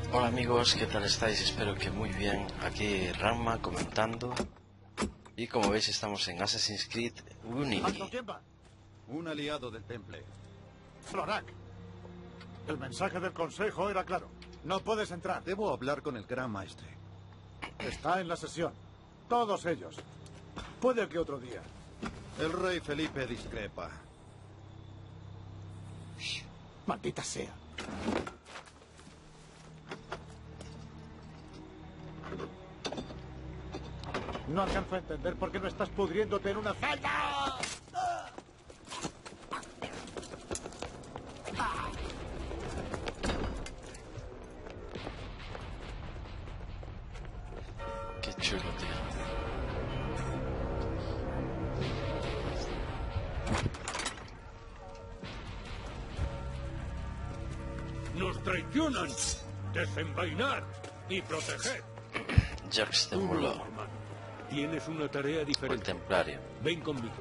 Hola amigos, ¿qué tal estáis? Espero que muy bien. Aquí Ramma comentando. Y como veis estamos en Assassin's Creed Unity. ¿Quién va? Un aliado del Temple. Florak. El mensaje del consejo era claro. No puedes entrar. Debo hablar con el Gran Maestre. Está en la sesión. Todos ellos. Puede que otro día. El rey Felipe discrepa. Maldita sea. No alcanzo a entender por qué no estás pudriéndote en una celda. Qué chulo, tío. ¡Nos traicionan! ¡Desenvainad y proteged! Jax de Tú no, Mulo, hermano. Tienes una tarea o el diferente. templario. Ven conmigo.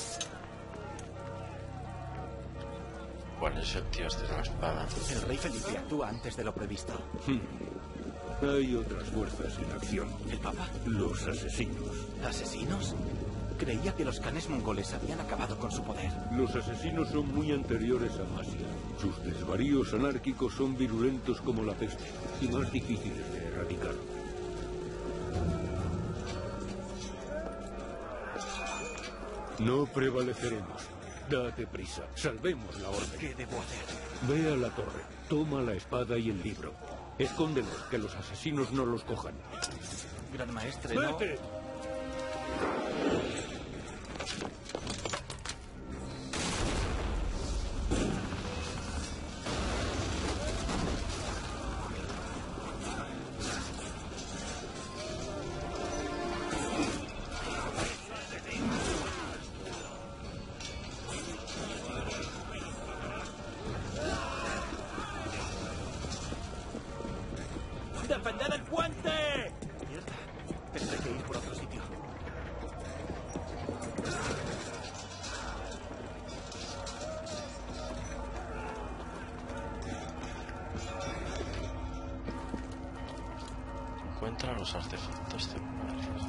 ¿Cuál es el tío este de la espada? El rey Felipe actúa antes de lo previsto. Hay otras fuerzas en acción. ¿El papa? Los asesinos. ¿Asesinos? Creía que los canes mongoles habían acabado con su poder. Los asesinos son muy anteriores a Masia. Sus desvaríos anárquicos son virulentos como la peste y más difíciles de erradicar. No prevaleceremos. Date prisa. Salvemos la orden. ¿Qué debo hacer? Ve a la torre. Toma la espada y el libro. Escóndelos, que los asesinos no los cojan. Gran maestre, no... ¡Vete! ¡Defended el puente! Mierda. Tendré que ir por otro sitio. Encuentra los artefactos templarios.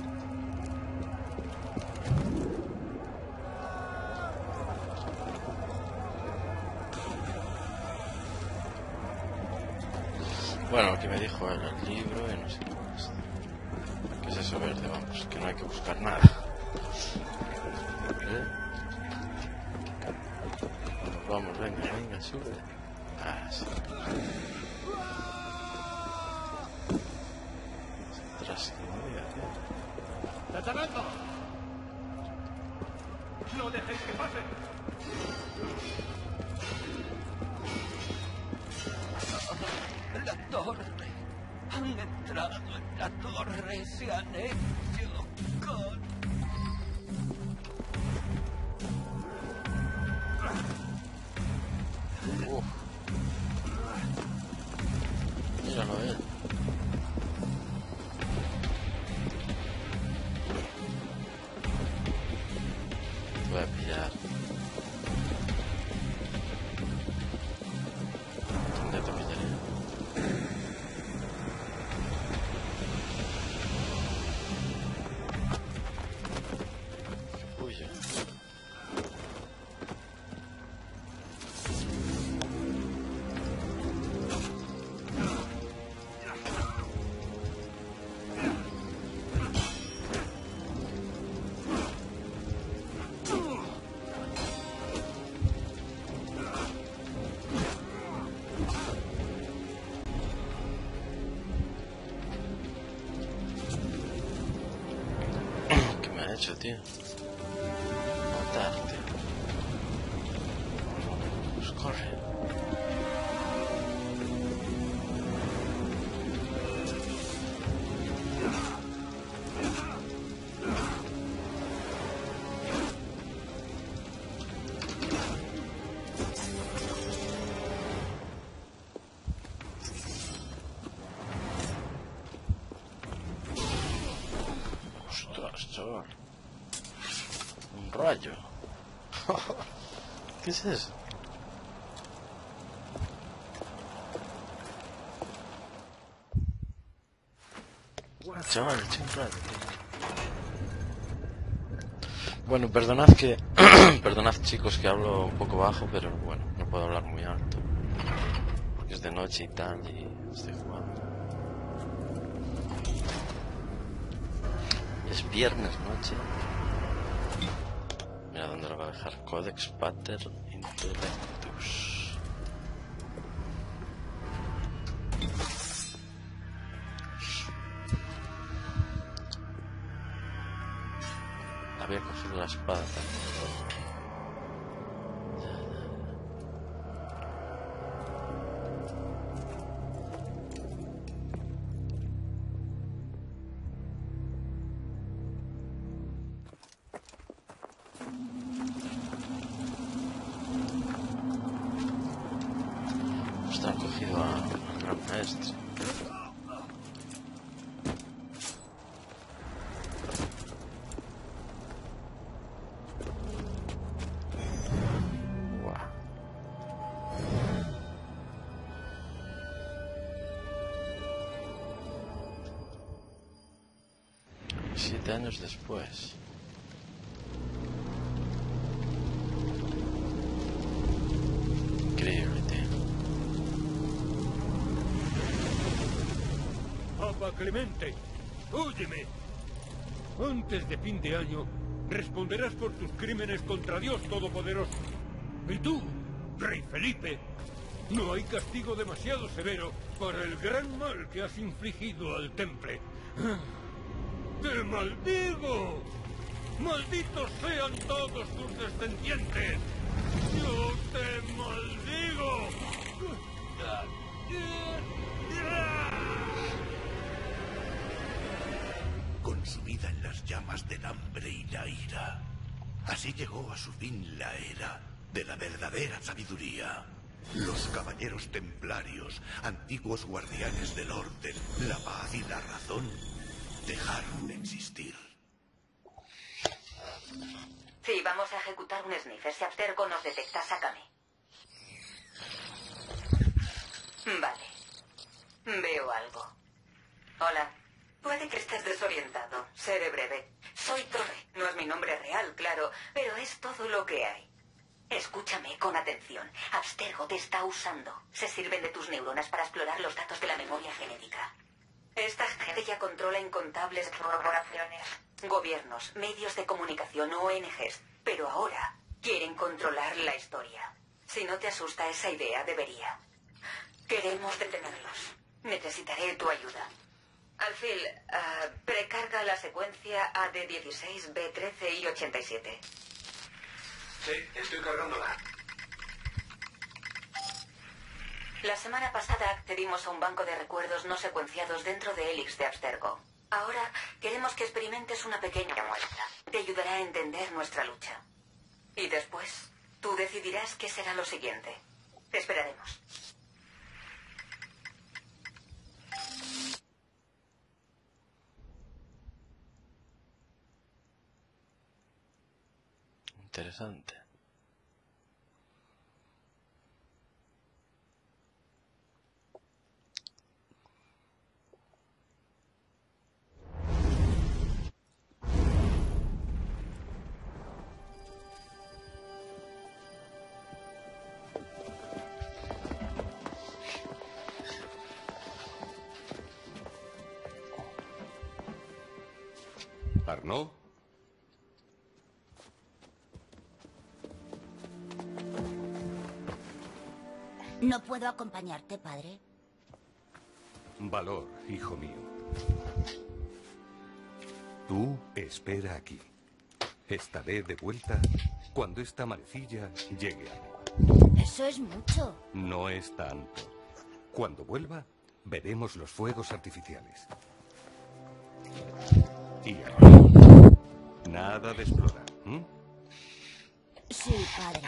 Bueno, lo que me dijo era el libro y no sé qué más. ¿Qué es eso verde? Vamos, que no hay que buscar nada. Vamos, venga, venga, sube. Ah, sí. Atrás, que no voy a hacer. ¡Detenedlo! ¡No dejéis que pase! La torre. Han entrado en la torre. Se han hecho con... Uf. Míralo, Te voy a pillar. ¿Dónde te pillaré? Uy. ¿Qué me ha hecho, tío? Matarte. Pues corre. Ostras, chaval. Un rayo. ¿Qué es eso? chaval, eché un rato, tío. Bueno, perdonad que... perdonad, chicos, que hablo un poco bajo, pero bueno, no puedo hablar muy alto. Porque es de noche y tal, y estoy jugando. Es viernes noche. Mira dónde lo va a dejar. Codex Pater Intellectus. Había cogido la espada también. Han cogido al gran maestro. Wow. 7 años después. Increíble, tío. Papa Clemente, óyeme. Antes de fin de año, responderás por tus crímenes contra Dios Todopoderoso. Y tú, Rey Felipe, no hay castigo demasiado severo para el gran mal que has infligido al Temple. ¡Te maldigo! ¡Malditos sean todos tus descendientes! ¡Yo te maldigo! Consumida en las llamas del hambre y la ira. Así llegó a su fin la era de la verdadera sabiduría. Los caballeros templarios, antiguos guardianes del orden, la paz y la razón, dejaron de existir. Si vamos a ejecutar un sniffer, si Abstergo nos detecta, sácame. Vale. Veo algo. Hola. Puede que estés desorientado. Seré breve. Soy Torre. No es mi nombre real, claro, pero es todo lo que hay. Escúchame con atención. Abstergo te está usando. Se sirven de tus neuronas para explorar los datos de la memoria genética. Esta gente ya controla incontables corporaciones, gobiernos, medios de comunicación, ONGs, pero ahora quieren controlar la historia. Si no te asusta esa idea, debería. Queremos detenerlos. Necesitaré tu ayuda. Alfil, precarga la secuencia AD16, B13 y 87. Sí, estoy cargándola. La semana pasada accedimos a un banco de recuerdos no secuenciados dentro de Helix de Abstergo. Ahora queremos que experimentes una pequeña muestra. Te ayudará a entender nuestra lucha. Y después, tú decidirás qué será lo siguiente. Te esperaremos. Interesante. ¿Arnaud? No puedo acompañarte, padre. Valor, hijo mío. Tú espera aquí. Estaré de vuelta cuando esta manecilla llegue a mí. Eso es mucho. No es tanto. Cuando vuelva, veremos los fuegos artificiales. Y aquí, nada de explorar. Sí, padre.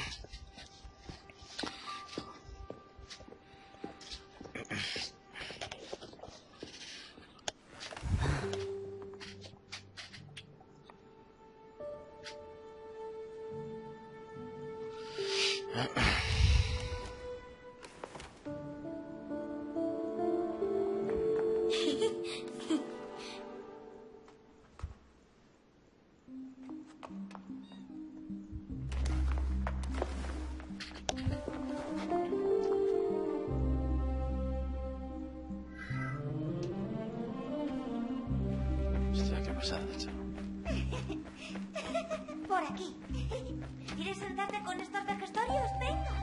aquí. ¿Quieres sentarte con estos vejestorios? Venga.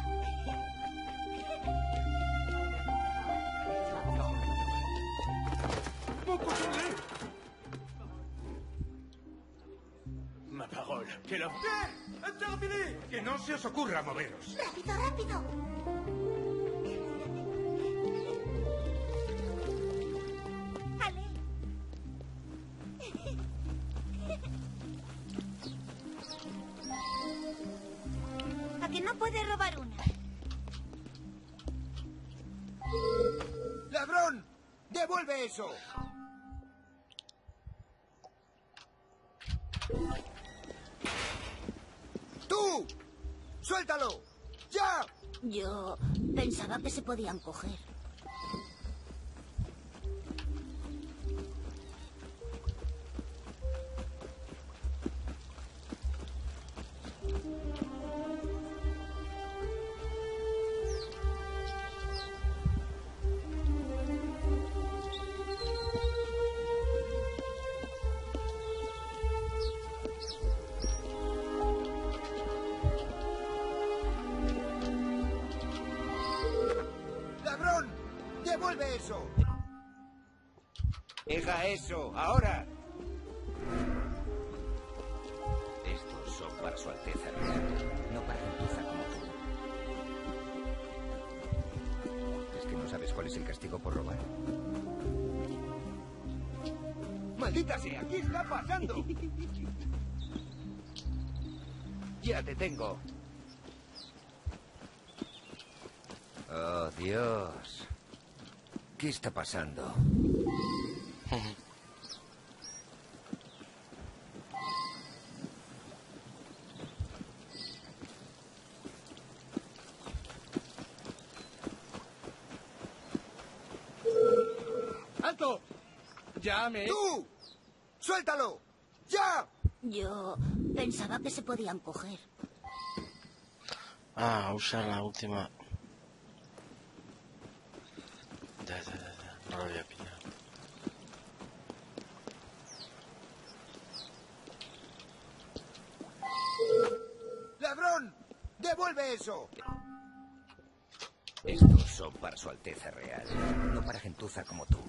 Ma parole, que la... ¡Terminé! Que no se os ocurra moveros. ¡Rápido, rápido! ¡Ale! ¿A que no puedes robar una? ¡Ladrón! ¡Devuelve eso! ¡Tú! ¡Suéltalo! ¡Ya! Yo pensaba que se podían coger. ¡Ladrón! ¡Devuelve eso! ¡Deja eso! ¡Ahora! Estos son para su Alteza Real, no para gentuza como tú. ¿Es que no sabes cuál es el castigo por robar? ¡Maldita sea! ¿Qué está pasando? Ya te tengo. Oh, Dios. ¿Qué está pasando? ¡Alto! ¡Llame! ¡Tú! ¡Suéltalo! ¡Ya! Yo pensaba que se podían coger. Ah, usa la última. Ya. No lo había pillado. ¡Ladrón! ¡Devuelve eso! Estos son para su Alteza Real, no para gentuza como tú.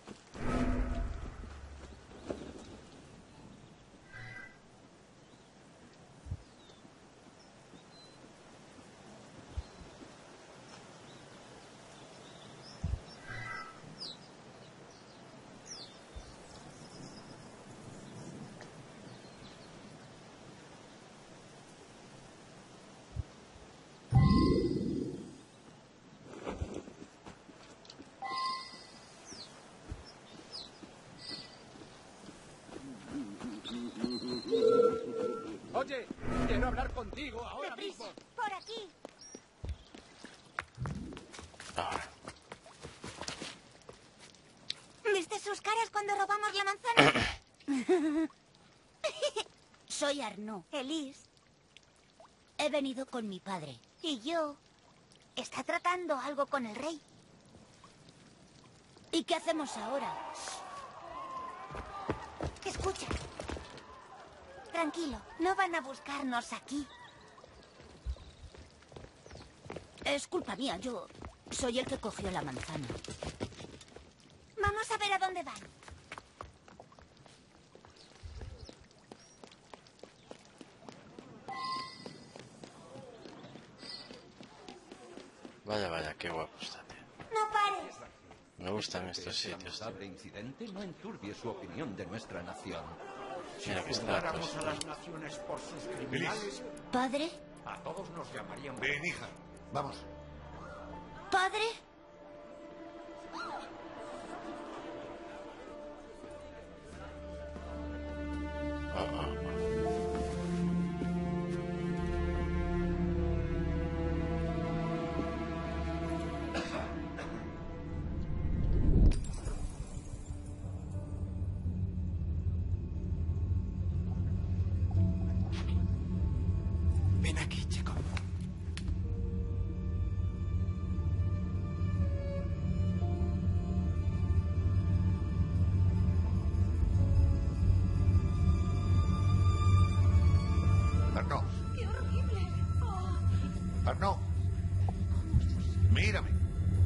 Oye, quiero hablar contigo ahora mismo. ¡Por aquí! Ahora. ¿Viste sus caras cuando robamos la manzana? Soy Arnaud. Elise. He venido con mi padre. ¿Y yo? ¿Está tratando algo con el rey? ¿Y qué hacemos ahora? Escucha. Tranquilo, no van a buscarnos aquí. Es culpa mía, yo soy el que cogió la manzana. Vamos a ver a dónde van. Vaya, qué guapo está, tío. No pares. Me gustan estos sitios, tío. lamentable incidente no enturbie su opinión de nuestra nación. Mira que está Juzgáramos todo a las esto. naciones por sus criminales, ¿Padre? a todos nos llamarían... Ven, hija. Vamos. ¿Padre? Ven aquí, chico. Arnaud, mírame.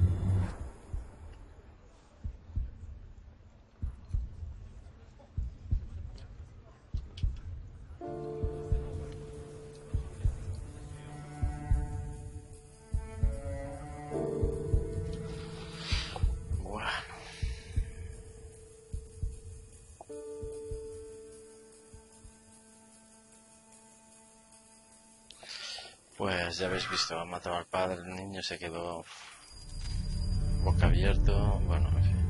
Pues ya habéis visto, han matado al padre, el niño se quedó boca abierto, bueno, en fin.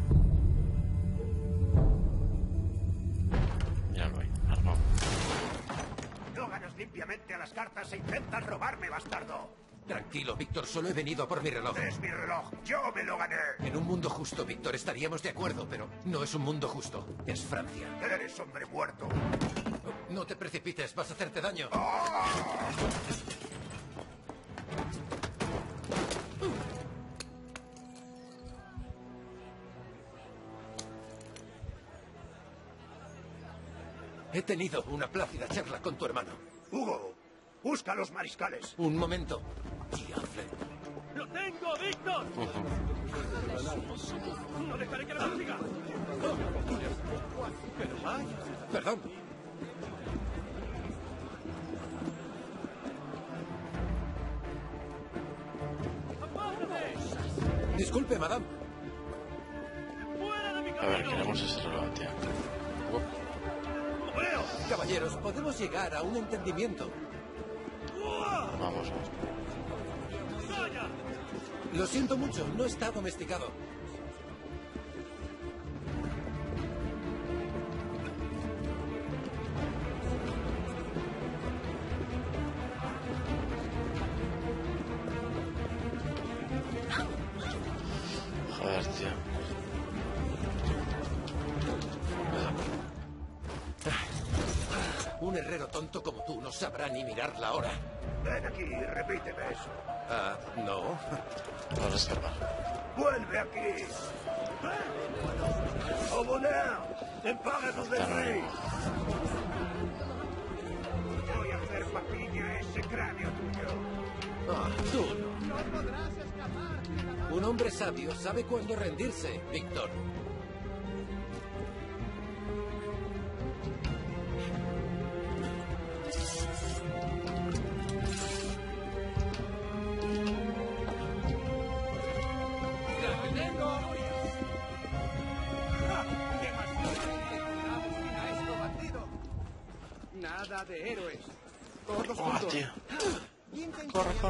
Míralo ahí, Arnaud. No ganas limpiamente a las cartas e intentas robarme, bastardo. Tranquilo, Víctor, solo he venido a por mi reloj. Es mi reloj, yo me lo gané. En un mundo justo, Víctor, estaríamos de acuerdo, pero no es un mundo justo. Es Francia. Eres hombre muerto. No te precipites, vas a hacerte daño. He tenido una plácida charla con tu hermano. Hugo, busca a los mariscales. Un momento. Diable. ¡Lo tengo, Víctor! ¡No dejaré que la persiga! Perdón. Disculpe, madame. A ver, queremos ese reloj, tío. Caballeros, podemos llegar a un entendimiento. Vamos. Lo siento mucho, no está domesticado. Joder, tío. Un herrero tonto como tú no sabrá ni mirar la hora. Ven aquí y repíteme eso. Ah, no. Vamos a escapar. ¡Vuelve aquí! ¡Obonao! ¡Empáganos del rey! Voy a hacer papiña a ese cráneo tuyo. Ah, tú no. No podrás escapar. Un hombre sabio sabe cuándo rendirse, Víctor. Nada de héroes. Todos Oh, juntos. tío. Corre, corre.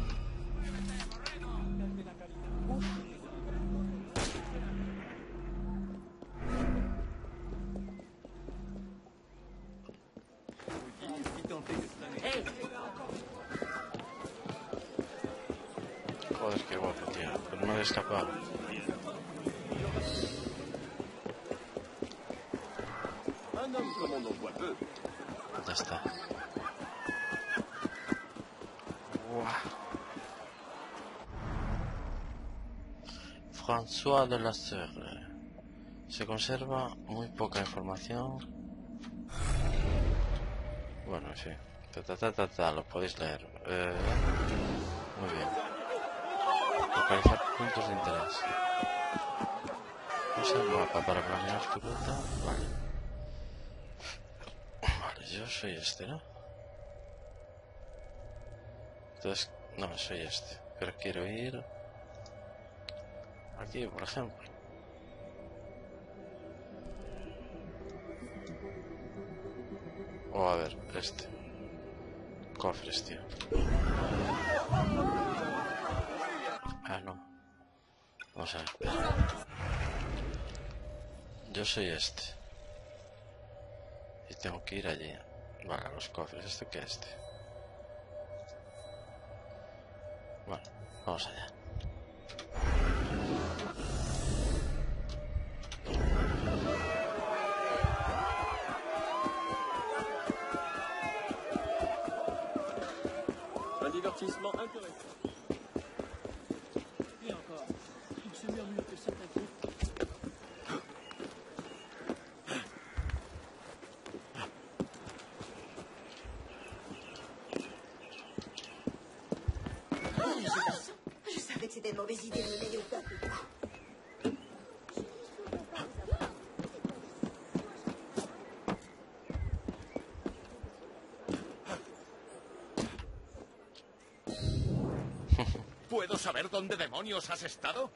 Joder, qué guapo, tío. Pero no he escapado. Ya está. François de la Serre. Se conserva muy poca información. Bueno, sí. Lo podéis leer. Muy bien. Localizar puntos de interés. Usa el mapa para planear tu ruta. Vale. Vale, yo soy este, ¿no? Entonces, no, soy este. Pero quiero ir aquí, por ejemplo. O a ver, este. Cofres, tío. Ah, no. Vamos a ver. Yo soy este. Y tengo que ir allí. Vale, a los cofres. ¿Esto qué es este? Bueno, vamos allá. Un divertissement intéressant. Et encore, il se murmure que certains groupes... des mauvaises idées de me mêler au peuple. ¿Puedo saber dónde demonios has estado?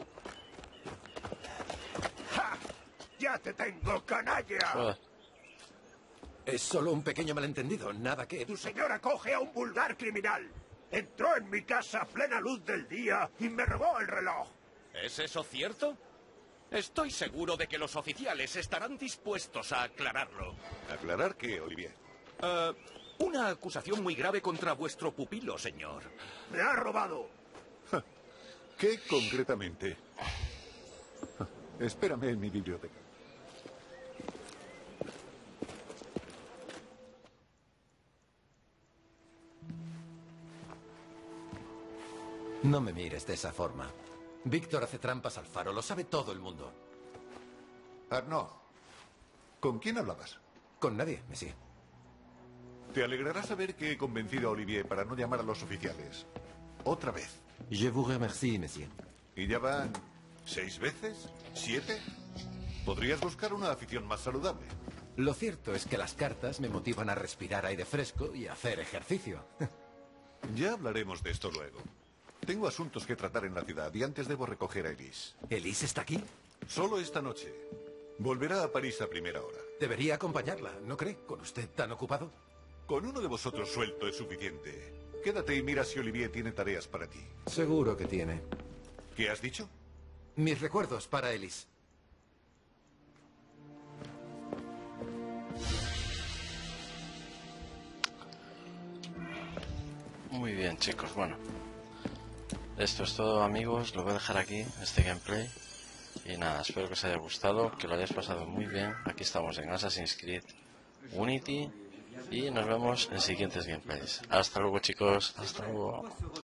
¡Ja! ¡Ya te tengo, canalla! Joder. Es solo un pequeño malentendido, nada que... Tu señora coge a un vulgar criminal. Entró en mi casa a plena luz del día y me robó el reloj. ¿Es eso cierto? Estoy seguro de que los oficiales estarán dispuestos a aclararlo. ¿Aclarar qué, Olivier? Una acusación muy grave contra vuestro pupilo, señor. ¡Me ha robado! ¿Qué concretamente? Espérame en mi biblioteca. No me mires de esa forma. Víctor hace trampas al faro, lo sabe todo el mundo. Arnaud, ¿con quién hablabas? Con nadie, Monsieur. Te alegrará saber que he convencido a Olivier para no llamar a los oficiales. Otra vez. Je vous remercie, Monsieur. ¿Y ya van 6 veces? ¿7? Podrías buscar una afición más saludable. Lo cierto es que las cartas me motivan a respirar aire fresco y a hacer ejercicio. Ya hablaremos de esto luego. Tengo asuntos que tratar en la ciudad y antes debo recoger a Elise. ¿Elise está aquí? Solo esta noche. Volverá a París a primera hora. Debería acompañarla, ¿no cree? Con usted tan ocupado. Con uno de vosotros suelto es suficiente. Quédate y mira si Olivier tiene tareas para ti. Seguro que tiene. ¿Qué has dicho? Mis recuerdos para Elise. Muy bien, chicos, bueno. Esto es todo, amigos. Lo voy a dejar aquí, este gameplay. Y nada, espero que os haya gustado, que lo hayáis pasado muy bien. Aquí estamos en Assassin's Creed Unity. Y nos vemos en siguientes gameplays. Hasta luego, chicos. Hasta luego.